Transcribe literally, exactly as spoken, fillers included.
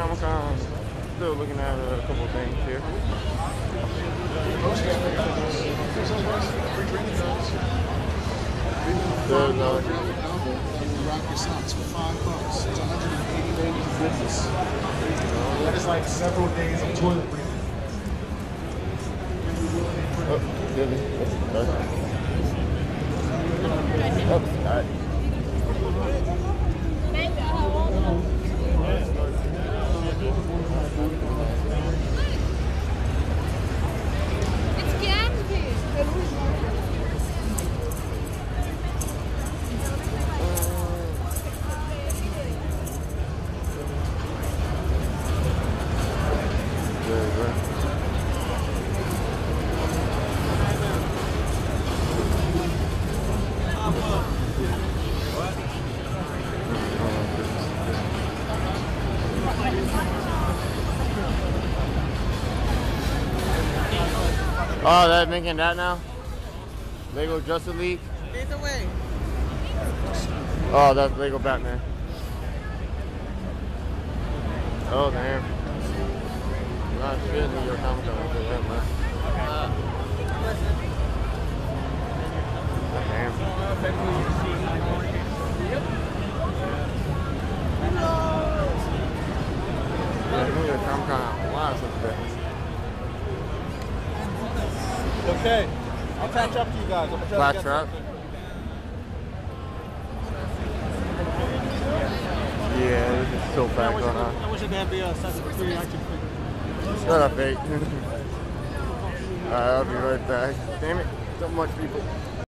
Comic Con. Still looking at a couple of things here. There's uh, rock your socks for five bucks. It's one hundred eighty days of goodness. That is like several days of toilet breathing. oh, Disney. Oh, all right. Oh, they're making that now? Lego Justice League? Either way. Oh, that's Lego Batman. Oh, damn. Not shit, New York Comic Con for that, man. Damn. Yeah, New York Comic Con, a lot of stuff there. Okay, I'll catch up to you guys. I'm gonna try Black to get Trap. something. Yeah, this is so I fast wish going it, on. I wish it could be a Assassin's Creed action figure. Shut up, mate. Alright, I'll be right back. Damn it, so much people.